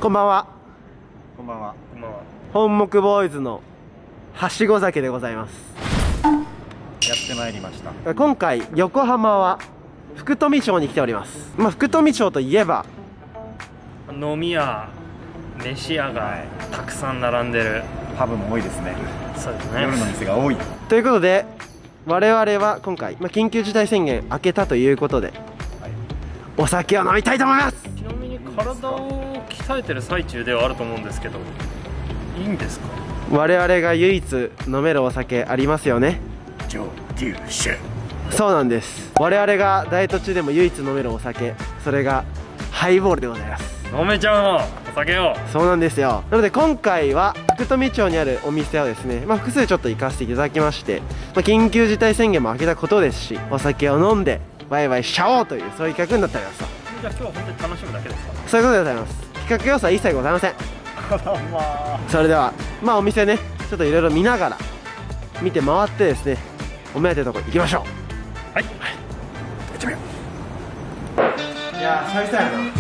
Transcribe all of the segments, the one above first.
こんばんは。 こんばんは。 こんばんは。 本木ボーイズのはしご酒でございます。 やってまいりました。 今回横浜は福富町に来ております。福富町といえば飲み屋、飯屋がたくさん並んでる。 パブも多いですね。 そうですね。 夜の店が多い。 ということで、我々は今回、緊急事態宣言明けたということで、お酒を飲みたいと思います。 ちなみに体を鍛えてる最中ではあると思うんですけど、いいんですか？ 我々が唯一飲めるお酒ありますよね。 蒸留酒。 そうなんです。我々がダイエット中でも唯一飲めるお酒、それがハイボールでございます。 飲めちゃうの、お酒を。 そうなんですよ。なので今回は福富町にあるお店をですね、複数ちょっと行かせていただきまして、緊急事態宣言も明けたことですし、お酒を飲んでワイワイしちゃおうという、そういう企画になっております。 じゃあ今日は本当に楽しむだけですか？ そういうことでございます。企画要素は一切ございません。それではお店ね、ちょっといろいろ見ながら見て回ってですね、お目当てのとこ行きましょう。 はい、 行ってみよう。いやー、久々やな。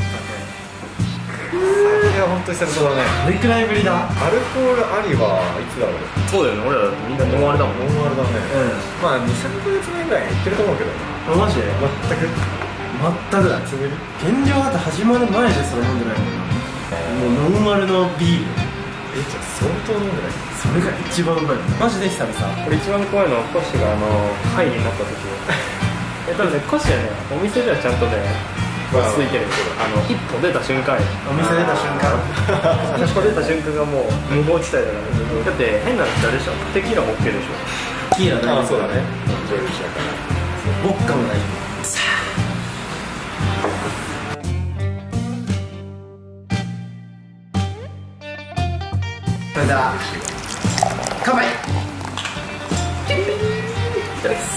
酒は本当に久々だね。 どれくらいぶりだ？ アルコールありはいつだろう。 そうだよね。俺らみんなノンアルだもん。 ノンアルだね。まあ2、3ヶ月前ぐらい行ってると思うけど。 マジで？ 全くだ。現状だって始まる前でそれ飲んでないもんな。もうノンアルのビール。 じゃあ相当飲んでない。 それが一番うまい。マジで久々。 これ一番怖いのはコッシーがハイになった時多分ね、コッシーはね、お店ではちゃんとね落ち着いてるけど、一歩出た瞬間、 お店出た瞬間一歩出た瞬間がもう無法地帯だから。だって変な話あれでしょ、テキーラも OK でしょ。 キーラ大丈夫。 そうだね。蒸留酒だから。 ボッカも大丈夫。それでは乾杯。いただきます。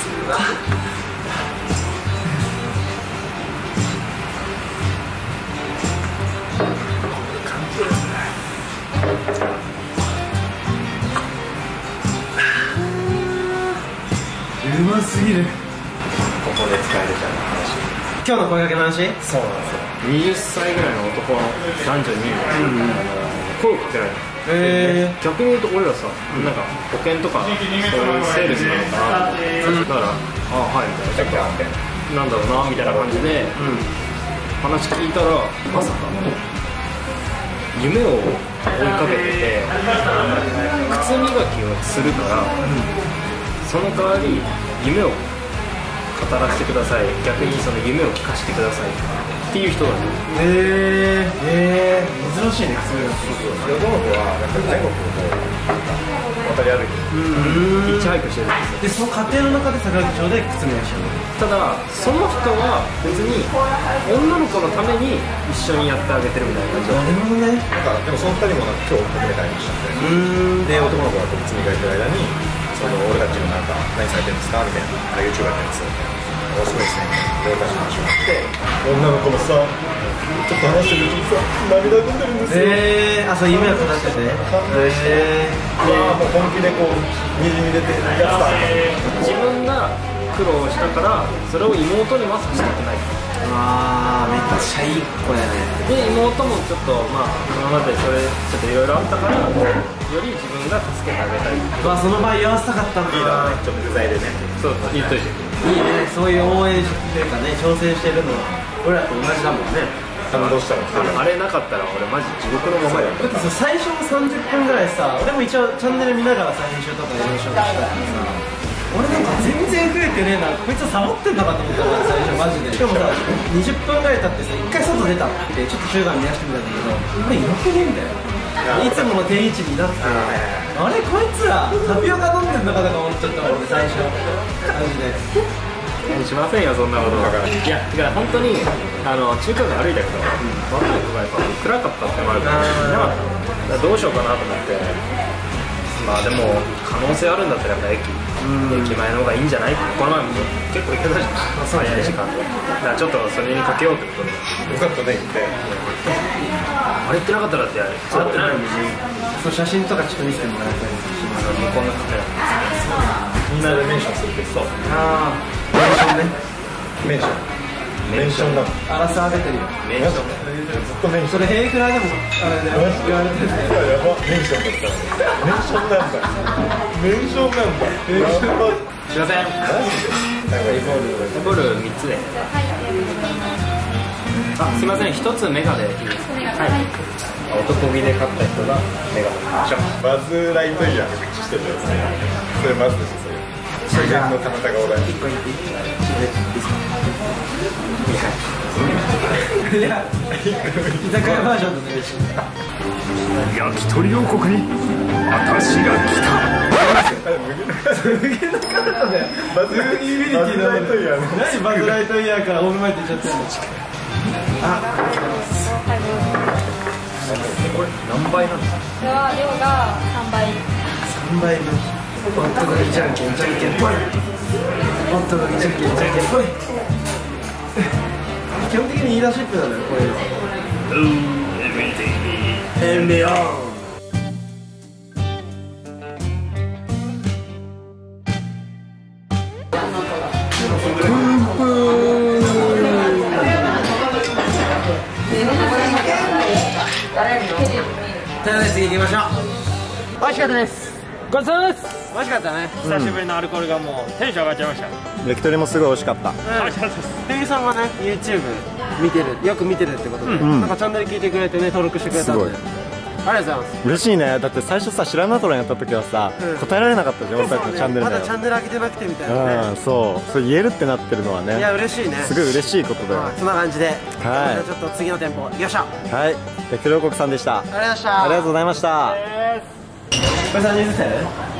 うますぎる。 ここで使えるじゃん話。 今日の声かけの話？ そうなんですよ。20歳ぐらいの男の男女に声をかけられる。逆に言うと俺らさ、なんか保険とかそういうセールスなのかなと思って、だからはいみたいな、ちょっとなんだろうなみたいな感じで話聞いたら、まさかの夢を追いかけてて、靴磨きをするから、その代わり夢を語らせてください、逆にその夢を聞かせてくださいっていう人だね。 珍しいね、靴磨き。 男の子はやっぱり全国を渡り歩いてヒッチハイクしてるんですよ。 で、その過程の中で坂口町で靴磨きしてる。 ただその人は別に女の子のために一緒にやってあげてるみたいな感じなるほどね。 なんかでもその2人も今日初めて会いましたんで、男の子が靴磨いてる間に俺たちがなんか何されてるんですかみたいな、YouTuber やってるんですよ。面白いですね。俺たちの話があって、女の子もさ、ちょっと話してるとさ、涙ぐんでるんですよ。 そう夢を語ってて。 もう本気でこうにじみ出てるやつだ。 自分が苦労したからそれを妹にはさせたくない。 めっちゃいい子やね。 で妹もちょっと今までそれちょっといろいろあったから、より自分が助けてあげたい。 その場合言わせたかったんだ。 リーダーね、ちょっと具材でね。 そう言っといて。 いいね、そういう応援っていうかね、挑戦してるのは俺らと同じだもんね。 感動したの。 あれなかったら俺マジ地獄のままやった。 だって最初の30分ぐらいさ、俺も一応チャンネル見ながらさ、編集とか練習とかしたからさ、俺なんか全然増えてねえな、こいつサボってんのかと思ったから最初マジで。しかもさ、20分ぐらい経ってさ、一回外出たってちょっと集団見出してみたんだけど、これよくねえんだよ。いつもの定位置になって、あれこいつらタピオカ飲んでんのかとか思っちゃったもん俺最初マジで。 しませんよそんなこと。いやだから本当に中華街歩いたけど、若い子がやっぱ暗かったってのもあるからいなかった。どうしようかなと思って、でも可能性あるんだったらやっぱ駅前の方がいいんじゃないって、この前も結構行ってたじゃん、早い時間で。だからちょっとそれにかけようってことで。 よかったね、行って。 あれ言ってなかったらって会ってないのに。 そう写真とかちょっと見せてもらいたいですし、 向こうのカメラみんなでメンションするけど、 メンションね。 メンションメンションだもん。 アラサー出てるよ。 メンションずっとメンション。 それ平クラでもあれだよ言われてるね。 やば、メンションだったらメンションなんだ。メンションなんだ。やば。 すいません。ボール3つで。あ、すいません、1つメガでいいですか。はい。男気で勝った人がメガで。 バズライトイヤーの口してるやつね。それまずですよ。それ自分の彼方がおらん。 1個言っていいですか。いや、居酒屋バージョンのね。 焼き鳥王国に私が来た。 無限の彼方だよ。 バズユニビリティのライトイヤーの。 何バズライトイヤーからオールマイトいっちゃってんの。あ、 これ何倍なんですか。 これは量が3倍。 3倍分。ホットドッグじゃんけんじゃんけんぽい。ホットドッグじゃんけんじゃんけんぽい。基本的に言い出しっぺなのよ、これは。エンビオン。ということで次行きましょう。美味しかったです。ごちそうさまです。美味しかったね。 久しぶりのアルコールがもうテンション上がっちゃいました。 焼き鳥もすごい美味しかった。 店員さんがね YouTube 見てる、よく見てるってことで、なんかチャンネル聞いてくれてね、登録してくれたんで、ありがとうございます。 嬉しいね。だって最初さ、白ナトランやった時はさ、答えられなかったじゃん、俺たちのチャンネルで。 まだチャンネル上げてなくてみたいなね。 そう、それ言えるってなってるのはね。 いや、嬉しいね。 すごい嬉しいことだよ。 そんな感じで、 はい。 ちょっと次の店舗行きましょう。 はい、焼き鳥王国さんでした。 ありがとうございました。 ありがとうございました。 これ3人ずつやる？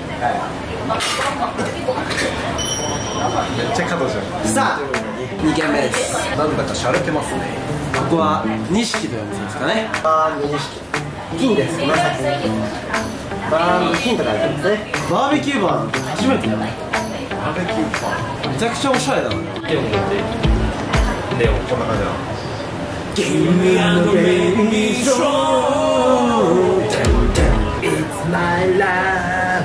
めっちゃ角じゃん。 さあ、2軒目です。 なんだか洒落てますね。 ここは錦というお店ですかね。バーンド錦。金です。紫。バーンド金と書いてあるんですね。バーベキューバーン初めてだよ。バーベキューバーンめちゃくちゃおしゃれだな。 でもこんな感じなの。 Give me the baby song. It's my life.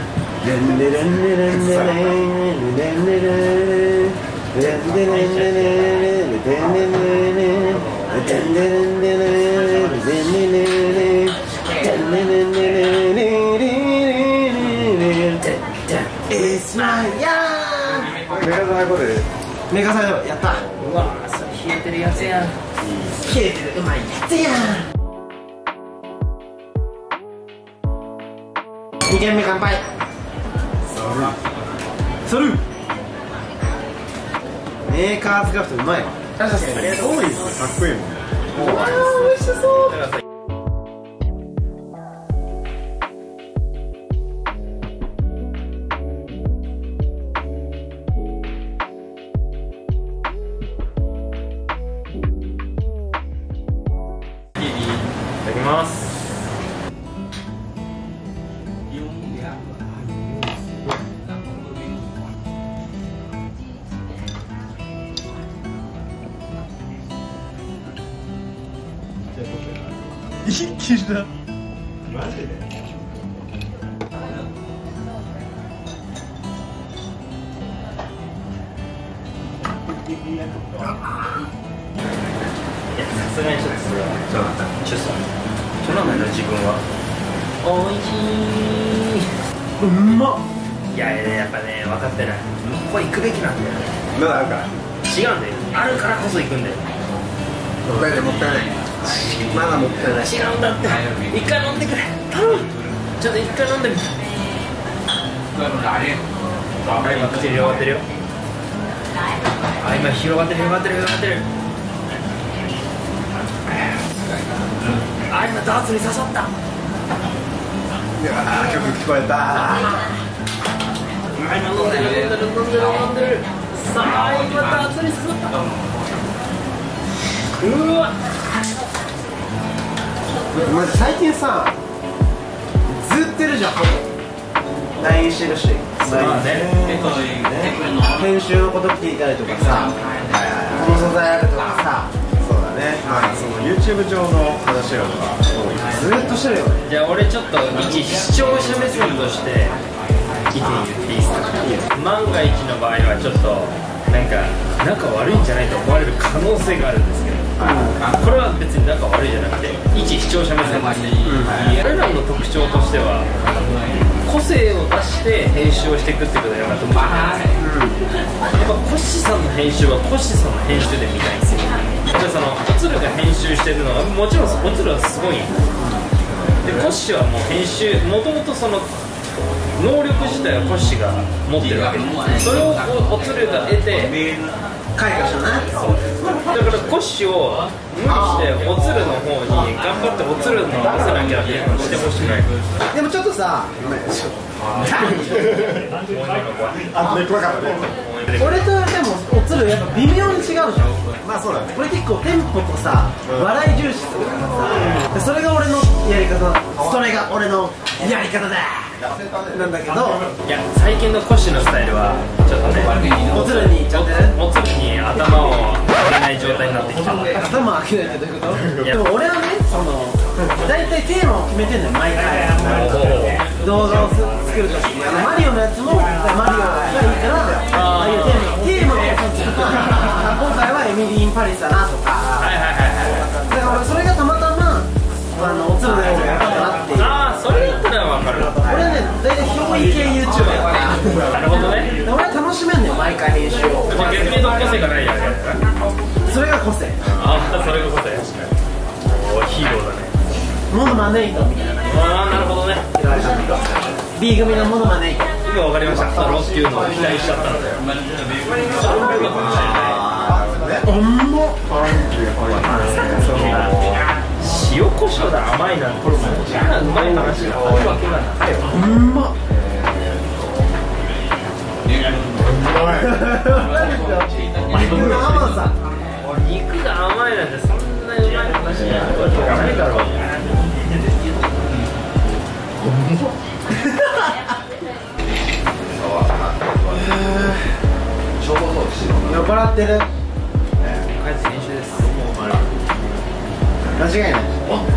It's my life. メガサイコで。 メガサイドやった。うわ、それ冷えてるやつやん。冷えてるうまいやつやん。2軒目乾杯。サルー。メーカーズクラフトうまいわ。 多いですね、かっこいいもんね。 美味しそう。 いただきます。 一気だ。マジで。 いや、さすがにちょっとそれはちょっとなんだよ自分は。おいしい。 うまっ。 いややっぱね分かってない。ここ行くべきなんだよね。 まだあるから。 違うんだよ。あるからこそ行くんだよ。 もったいない、もったいない。まだもったいない。 違うんだって。一回飲んでくれ。頼む。ちょっと一回飲んでみて。今口広がってるよ。あ、今広がってる広がってる広がってる。あ、今ダーツに刺さった。 曲聞こえた。 今飲んでる飲んでる飲んでる飲んでる。さあ今ダーツに刺さった。うわ。 マジ最近さ、ずっとやるじゃん。LINE してるし、編集のこと聞いたりとかさ、この素材あるとかさ、 そうだね。その YouTube 上の話が多い。 ずっとしてるよね。 じゃあ俺ちょっと一視聴者目線として意見言っていいですか。万が一の場合はちょっとなんか仲悪いんじゃないと思われる可能性があるんですけど、これは別に仲悪いじゃなくて一視聴者目線で、俺らの特徴としては個性を出して編集をしていくってことはやっぱ特徴なんですよ。やっぱコッシーさんの編集はコッシーさんの編集で見たいんですよ。でそのおつるが編集してるのはもちろんおつるはすごいんで、コッシーはもう編集もともとその能力自体はコッシーが持ってるわけで、それをおつるが得て開花したな。 だからコッシーを無理しておつるの方に頑張っておつるの合わせなきゃっていうのをしてほしくない。 でもちょっとさ、俺とでもおつるやっぱ微妙に違うじゃん。 まあそうだね。 これ結構テンポとさ、笑い重視するからさ、それが俺のやり方、それが俺のやり方だなんだけど、 いや最近のコッシーのスタイルはちょっとねおつるにいっちゃってね、 おつるに頭を上げない状態になってきた。 頭開けないってどういうこと？でも俺はね、その大体テーマを決めてんのよ、毎回動画を作るときに。マリオのやつもマリオがいいから、ああいうテーマを作るとか、今回はエミリー・イン・パリスだなとか、だからそれがたまたまおつるの方がやったなっていう。 ああそれだったら分かる。 俺ね、大体憑依系 YouTuber だからなるほどね。 俺は楽しめんのよ、毎回編集を。 逆にど個性がないやつやね。 それが個性。 ああそれが個性。おヒーローだね。 モノマネイトみたいな。 ああなるほどね。 B 組のモノマネイト。 今分かりました。ロッキューの期待しちゃったので。塩コショウで甘いなんて、そんなうまい話があるわけがないよ。 肉の甘さ。 肉が甘いなんてそんなうまい話があるわけがないだろう。 酔っ払ってる。 帰って編集です。 間違いない。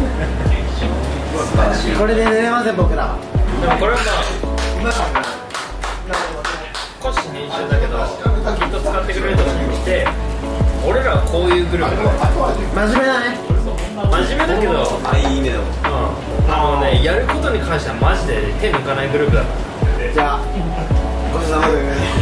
これで寝れません、僕らは。 でもこれはまあ少し編集だけどきっと使ってくれると信じて、俺らはこういうグループ真面目だね。 真面目だけど、 いい意味でも。 やることに関してはマジで手抜かないグループだから。 じゃあごちそうさまで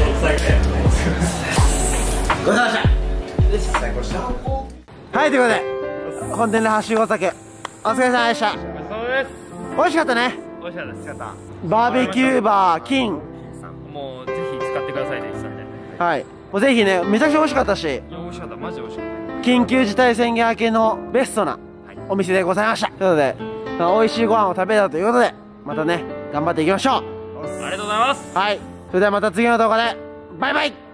ごちそうさまでした。 最高した。 はい、ということで本店で発信お酒お疲れ様でした。 お疲れ様です。 美味しかったね。 美味しかったです。 バーベキューバーキン。 もうぜひ使ってくださいって言ってたんで。 はい、もうぜひね、めちゃくちゃ美味しかったし、 いや美味しかった、マジで美味しかった。 緊急事態宣言明けのベストなお店でございました。ということで、美味しいご飯を食べたということで、またね頑張っていきましょう。 ありがとうございます。 はい、それではまた次の動画でバイバイ。